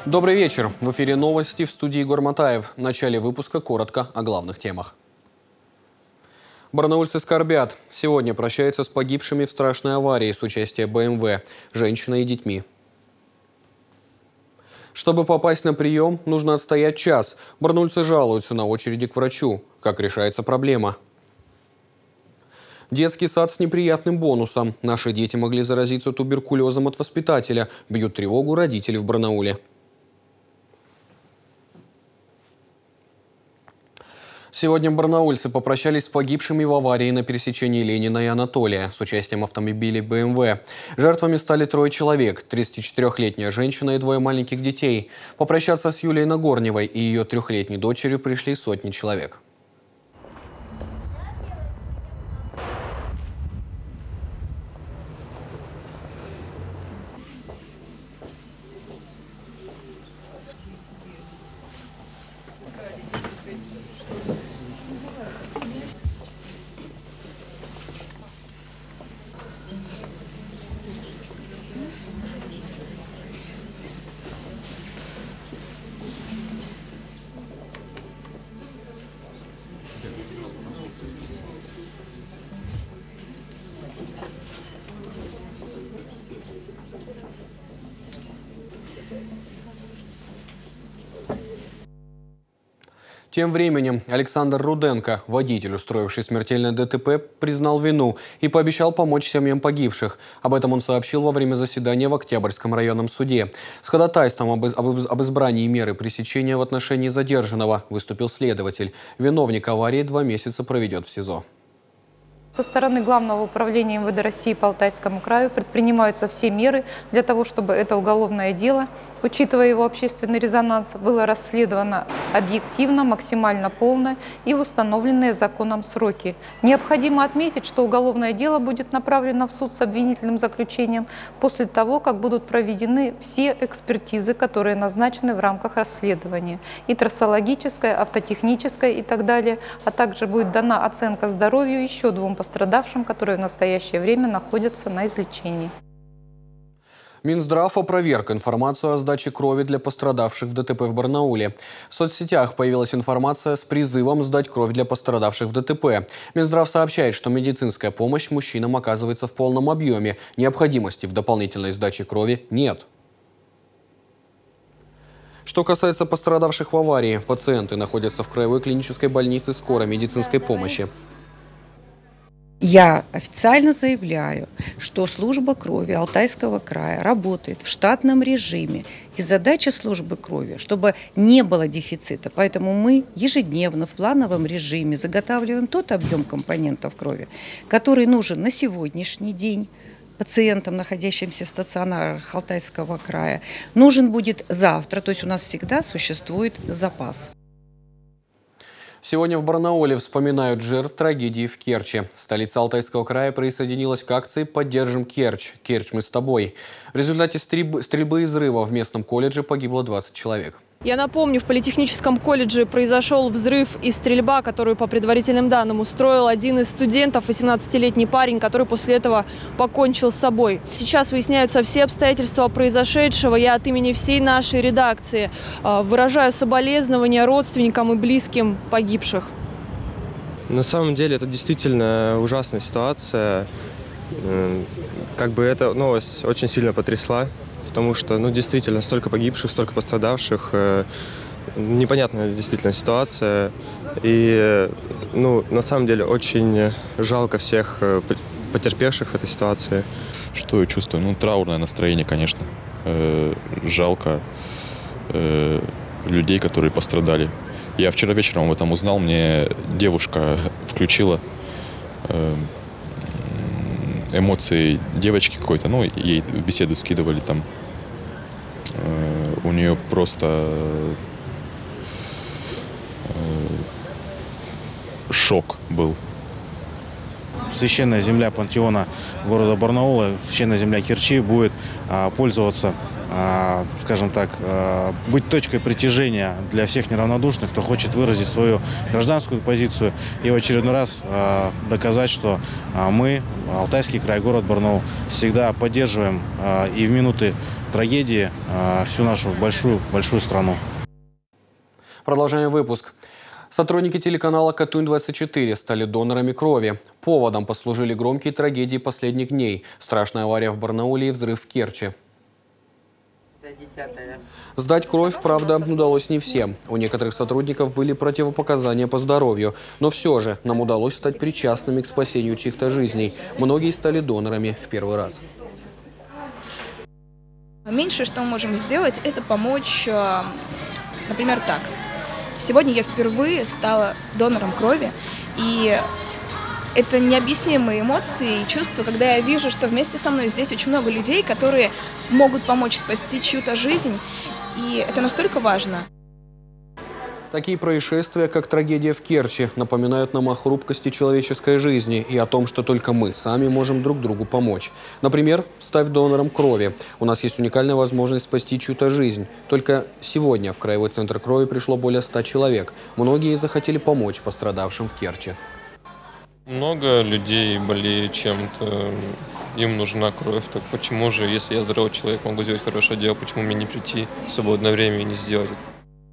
Добрый вечер. В эфире новости, в студии Егор Матаев. В начале выпуска коротко о главных темах. Барнаульцы скорбят. Сегодня прощаются с погибшими в страшной аварии с участием БМВ, женщиной и детьми. Чтобы попасть на прием, нужно отстоять час. Барнаульцы жалуются на очереди к врачу. Как решается проблема? Детский сад с неприятным бонусом. Наши дети могли заразиться туберкулезом от воспитателя. Бьют тревогу родители в Барнауле. Сегодня барнаульцы попрощались с погибшими в аварии на пересечении Ленина и Анатолия с участием автомобилей БМВ. Жертвами стали 3 человек – 34-летняя женщина и 2 маленьких детей. Попрощаться с Юлией Нагорневой и ее 3-летней дочерью пришли сотни человек. Тем временем Александр Руденко, водитель, устроивший смертельное ДТП, признал вину и пообещал помочь семьям погибших. Об этом он сообщил во время заседания в Октябрьском районном суде. С ходатайством об избрании меры пресечения в отношении задержанного выступил следователь. Виновник аварии 2 месяца проведет в СИЗО. Со стороны Главного управления МВД России по Алтайскому краю предпринимаются все меры для того, чтобы это уголовное дело, учитывая его общественный резонанс, было расследовано объективно, максимально полно и в установленные законом сроки. Необходимо отметить, что уголовное дело будет направлено в суд с обвинительным заключением после того, как будут проведены все экспертизы, которые назначены в рамках расследования. И трассологическая, автотехническая и так далее, а также будет дана оценка здоровью еще 2 пострадавшим, которые в настоящее время находятся на излечении. Минздрав опроверг информацию о сдаче крови для пострадавших в ДТП в Барнауле. В соцсетях появилась информация с призывом сдать кровь для пострадавших в ДТП. Минздрав сообщает, что медицинская помощь мужчинам оказывается в полном объеме. Необходимости в дополнительной сдаче крови нет. Что касается пострадавших в аварии, пациенты находятся в краевой клинической больнице скорой медицинской помощи. Я официально заявляю, что служба крови Алтайского края работает в штатном режиме. И задача службы крови, чтобы не было дефицита. Поэтому мы ежедневно в плановом режиме заготавливаем тот объем компонентов крови, который нужен на сегодняшний день пациентам, находящимся в стационарах Алтайского края. Нужен будет завтра, то есть у нас всегда существует запас. Сегодня в Барнауле вспоминают жертв трагедии в Керчи. Столица Алтайского края присоединилась к акции «Поддержим Керчь. Керчь, мы с тобой». В результате стрельбы и взрыва в местном колледже погибло 20 человек. Я напомню, в Политехническом колледже произошел взрыв и стрельба, которую, по предварительным данным, устроил один из студентов, 18-летний парень, который после этого покончил с собой. Сейчас выясняются все обстоятельства произошедшего. Я от имени всей нашей редакции выражаю соболезнования родственникам и близким погибших. На самом деле это действительно ужасная ситуация. Эта новость очень сильно потрясла. Потому что, действительно, столько погибших, столько пострадавших, непонятная действительно ситуация. И, на самом деле, очень жалко всех потерпевших в этой ситуации. Что я чувствую? Траурное настроение, конечно. Жалко людей, которые пострадали. Я вчера вечером об этом узнал, мне девушка включила эмоции девочки какой-то, ей беседу скидывали там. У нее просто шок был. Священная земля пантеона города Барнаула, священная земля Керчи будет пользоваться, скажем так, быть точкой притяжения для всех неравнодушных, кто хочет выразить свою гражданскую позицию и в очередной раз доказать, что мы, Алтайский край, город Барнаул, всегда поддерживаем и в минуты трагедии всю нашу большую страну. Продолжаем выпуск. Сотрудники телеканала «Катунь-24» стали донорами крови. Поводом послужили громкие трагедии последних дней. Страшная авария в Барнауле и взрыв в Керчи. Сдать кровь, правда, удалось не всем. У некоторых сотрудников были противопоказания по здоровью. Но все же нам удалось стать причастными к спасению чьих-то жизней. Многие стали донорами в первый раз. Меньшее, что мы можем сделать, это помочь, например, так. Сегодня я впервые стала донором крови, и это необъяснимые эмоции и чувства, когда я вижу, что вместе со мной здесь очень много людей, которые могут помочь спасти чью-то жизнь, и это настолько важно. Такие происшествия, как трагедия в Керчи, напоминают нам о хрупкости человеческой жизни и о том, что только мы сами можем друг другу помочь. Например, став донором крови. У нас есть уникальная возможность спасти чью-то жизнь. Только сегодня в Краевой центр крови пришло более 100 человек. Многие захотели помочь пострадавшим в Керчи. Много людей болеют чем-то, им нужна кровь. Так почему же, если я здоровый человек, могу сделать хорошее дело, почему мне не прийти в свободное время и не сделать это?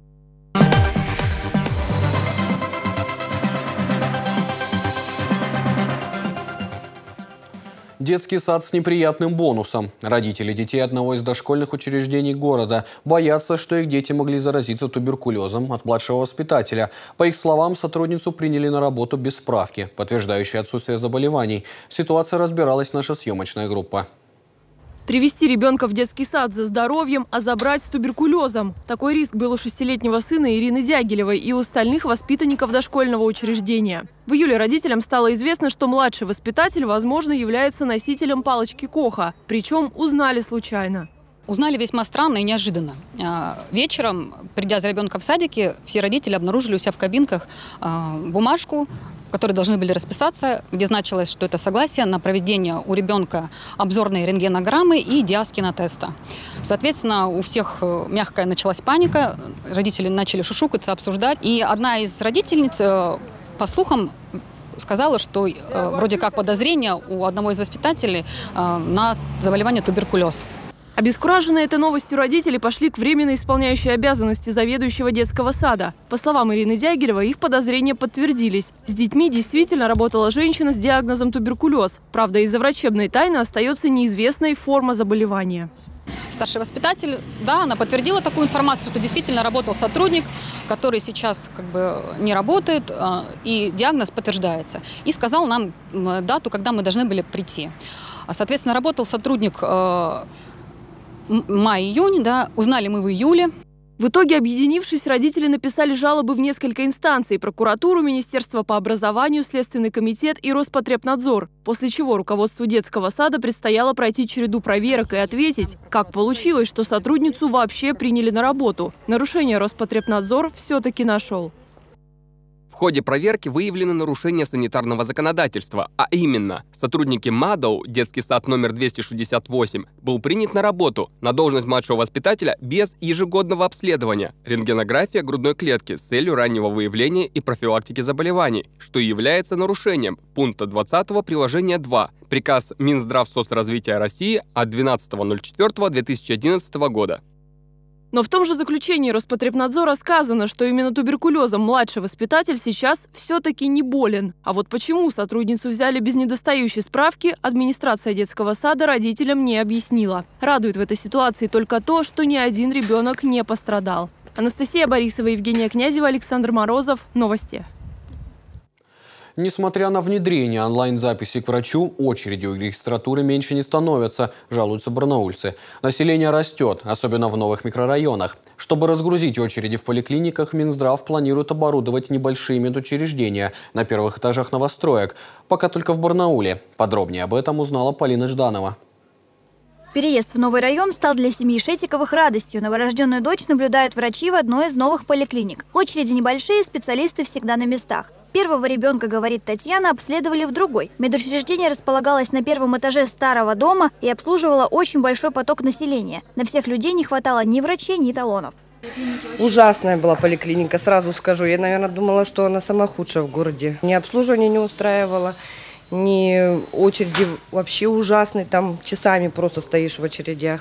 Детский сад с неприятным бонусом. Родители детей одного из дошкольных учреждений города боятся, что их дети могли заразиться туберкулезом от младшего воспитателя. По их словам, сотрудницу приняли на работу без справки, подтверждающей отсутствие заболеваний. В ситуации разбиралась наша съемочная группа. Привести ребенка в детский сад за здоровьем, а забрать с туберкулезом. Такой риск был у 6-летнего сына Ирины Дягилевой и у остальных воспитанников дошкольного учреждения. В июле родителям стало известно, что младший воспитатель, возможно, является носителем палочки Коха. Причем узнали случайно. Узнали весьма странно и неожиданно. Вечером, придя за ребенком в садике, все родители обнаружили у себя в кабинках бумажку, в которой должны были расписаться, где значилось, что это согласие на проведение у ребенка обзорной рентгенограммы и диаз-кинотеста. Соответственно, у всех мягкая началась паника, родители начали шушукаться, обсуждать. И одна из родительниц, по слухам, сказала, что вроде как подозрение у одного из воспитателей на заболевание туберкулез. Обескураженные этой новостью родители пошли к временно исполняющей обязанности заведующего детского сада. По словам Ирины Дягилевой, их подозрения подтвердились. С детьми действительно работала женщина с диагнозом туберкулез. Правда, из-за врачебной тайны остается неизвестной форма заболевания. Старший воспитатель, да, она подтвердила такую информацию, что действительно работал сотрудник, который сейчас не работает, и диагноз подтверждается. И сказал нам дату, когда мы должны были прийти. Соответственно, работал сотрудник май-июнь, да, узнали мы в июле. В итоге, объединившись, родители написали жалобы в несколько инстанций – прокуратуру, Министерство по образованию, Следственный комитет и Роспотребнадзор. После чего руководству детского сада предстояло пройти череду проверок и ответить, как получилось, что сотрудницу вообще приняли на работу. Нарушение Роспотребнадзор все-таки нашел. В ходе проверки выявлены нарушения санитарного законодательства, а именно, сотрудники МАДОУ, детский сад номер 268, был принят на работу на должность младшего воспитателя без ежегодного обследования, рентгенография грудной клетки с целью раннего выявления и профилактики заболеваний, что является нарушением пункта 20 приложения 2, приказ Минздравсоцразвития России от 12.04.2011 года. Но в том же заключении Роспотребнадзора сказано, что именно туберкулезом младший воспитатель сейчас все-таки не болен. А вот почему сотрудницу взяли без недостающей справки, администрация детского сада родителям не объяснила. Радует в этой ситуации только то, что ни один ребенок не пострадал. Анастасия Борисова, Евгения Князева, Александр Морозов. Новости. Несмотря на внедрение онлайн-записи к врачу, очереди у регистратуры меньше не становятся, жалуются барнаульцы. Население растет, особенно в новых микрорайонах. Чтобы разгрузить очереди в поликлиниках, Минздрав планирует оборудовать небольшие медучреждения на первых этажах новостроек. Пока только в Барнауле. Подробнее об этом узнала Полина Жданова. Переезд в новый район стал для семьи Шетиковых радостью. Новорожденную дочь наблюдают врачи в одной из новых поликлиник. Очереди небольшие, специалисты всегда на местах. Первого ребенка, говорит Татьяна, обследовали в другой. Медучреждение располагалось на первом этаже старого дома и обслуживало очень большой поток населения. На всех людей не хватало ни врачей, ни талонов. Ужасная была поликлиника, сразу скажу. Я, наверное, думала, что она самая худшая в городе. Ни обслуживание не устраивало, ни очереди вообще ужасные. Там часами просто стоишь в очередях.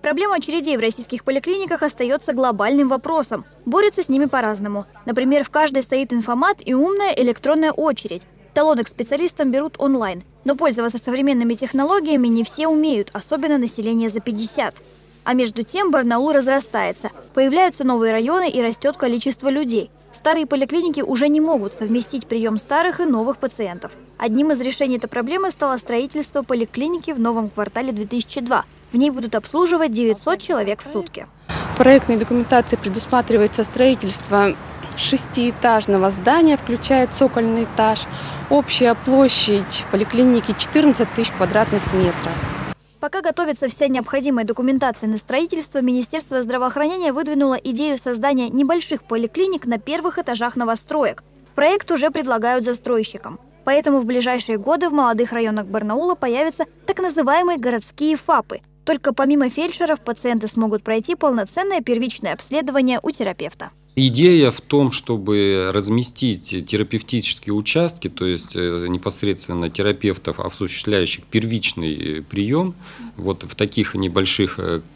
Проблема очередей в российских поликлиниках остается глобальным вопросом. Борются с ними по-разному. Например, в каждой стоит информат и умная электронная очередь. Талоны к специалистам берут онлайн. Но пользоваться современными технологиями не все умеют, особенно население за 50. А между тем Барнаул разрастается. Появляются новые районы и растет количество людей. Старые поликлиники уже не могут совместить прием старых и новых пациентов. Одним из решений этой проблемы стало строительство поликлиники в новом квартале 2002. В ней будут обслуживать 900 человек в сутки. В проектной документации предусматривается строительство 6-этажного здания, включая цокольный этаж. Общая площадь поликлиники 14 тысяч квадратных метров. Пока готовится вся необходимая документация на строительство, Министерство здравоохранения выдвинуло идею создания небольших поликлиник на первых этажах новостроек. Проект уже предлагают застройщикам. Поэтому в ближайшие годы в молодых районах Барнаула появятся так называемые городские ФАПы. Только помимо фельдшеров пациенты смогут пройти полноценное первичное обследование у терапевта. Идея в том, чтобы разместить терапевтические участки, то есть непосредственно терапевтов, осуществляющих первичный прием, вот в таких небольших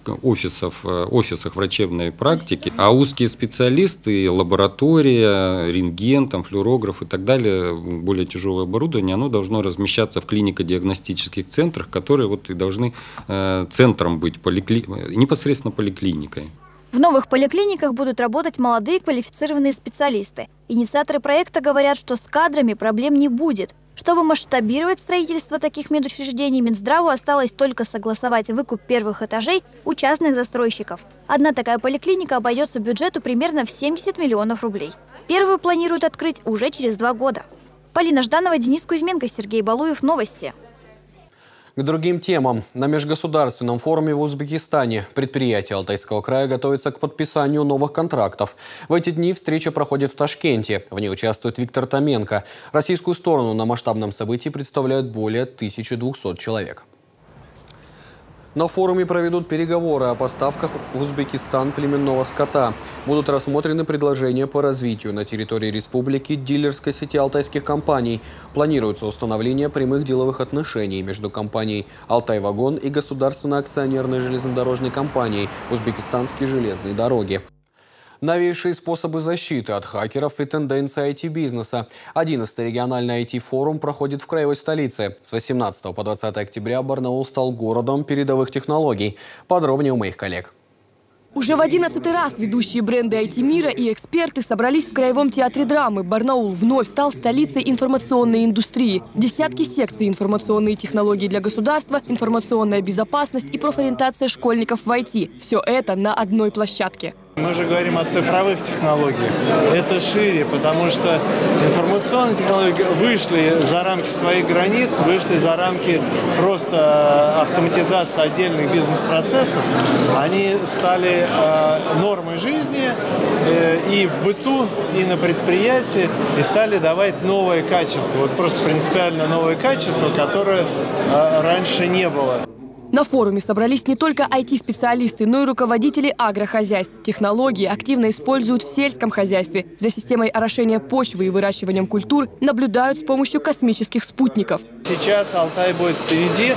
офисах врачебной практики, а узкие специалисты, лаборатория, рентген, флюорограф и так далее, более тяжелое оборудование, оно должно размещаться в клинико-диагностических центрах, которые вот и должны центром быть, непосредственно поликлиникой. В новых поликлиниках будут работать молодые квалифицированные специалисты. Инициаторы проекта говорят, что с кадрами проблем не будет. Чтобы масштабировать строительство таких медучреждений, Минздраву осталось только согласовать выкуп первых этажей у частных застройщиков. Одна такая поликлиника обойдется бюджету примерно в 70 миллионов рублей. Первую планируют открыть уже через 2 года. Полина Жданова, Денис Кузьменко, Сергей Балуев. Новости. К другим темам. На межгосударственном форуме в Узбекистане предприятия Алтайского края готовятся к подписанию новых контрактов. В эти дни встреча проходит в Ташкенте. В ней участвует Виктор Томенко. Российскую сторону на масштабном событии представляют более 1200 человек. На форуме проведут переговоры о поставках в Узбекистан племенного скота. Будут рассмотрены предложения по развитию на территории республики дилерской сети алтайских компаний. Планируется установление прямых деловых отношений между компанией «Алтай-Вагон» и государственной акционерной железнодорожной компанией «Узбекистанские железные дороги». Новейшие способы защиты от хакеров и тенденции IT-бизнеса. 11-й региональный IT-форум проходит в краевой столице. С 18 по 20 октября Барнаул стал городом передовых технологий. Подробнее у моих коллег. Уже в 11-й раз ведущие бренды IT-мира и эксперты собрались в Краевом театре драмы. Барнаул вновь стал столицей информационной индустрии. Десятки секций информационные технологии для государства, информационная безопасность и профориентация школьников в IT. Все это на одной площадке. Мы же говорим о цифровых технологиях. Это шире, потому что информационные технологии вышли за рамки своих границ, вышли за рамки просто автоматизации отдельных бизнес-процессов. Они стали нормой жизни и в быту, и на предприятии, и стали давать новое качество. Вот просто принципиально новое качество, которое раньше не было. На форуме собрались не только IT-специалисты, но и руководители агрохозяйств. Технологии активно используют в сельском хозяйстве. За системой орошения почвы и выращиванием культур наблюдают с помощью космических спутников. Сейчас Алтай будет впереди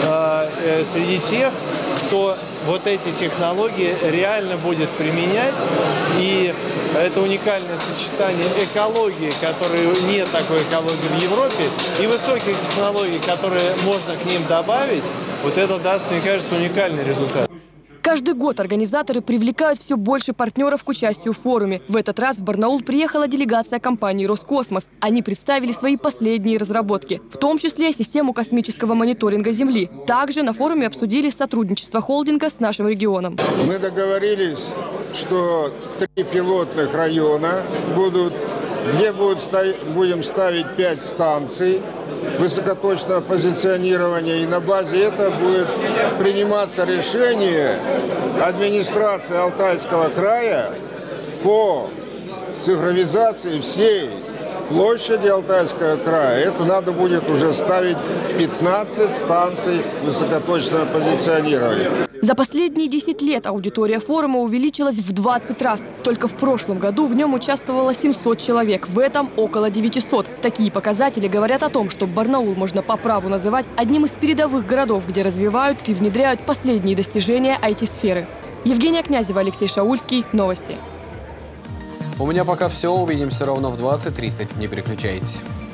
среди тех, кто вот эти технологии реально будет применять. И это уникальное сочетание экологии, которой нет такой экологии в Европе, и высоких технологий, которые можно к ним добавить. Вот это даст, мне кажется, уникальный результат. Каждый год организаторы привлекают все больше партнеров к участию в форуме. В этот раз в Барнаул приехала делегация компании «Роскосмос». Они представили свои последние разработки, в том числе систему космического мониторинга Земли. Также на форуме обсудили сотрудничество холдинга с нашим регионом. Мы договорились, что 3 пилотных района будут, где будем ставить 5 станций высокоточного позиционирования, и на базе этого будет приниматься решение администрации Алтайского края по цифровизации всей площади Алтайского края это надо будет уже ставить 15 станций высокоточного позиционирования. За последние 10 лет аудитория форума увеличилась в 20 раз. Только в прошлом году в нем участвовало 700 человек, в этом около 900. Такие показатели говорят о том, что Барнаул можно по праву называть одним из передовых городов, где развивают и внедряют последние достижения IT-сферы. Евгения Князева, Алексей Шаульский. Новости. У меня пока все. Увидимся ровно в 20:30. Не переключайтесь.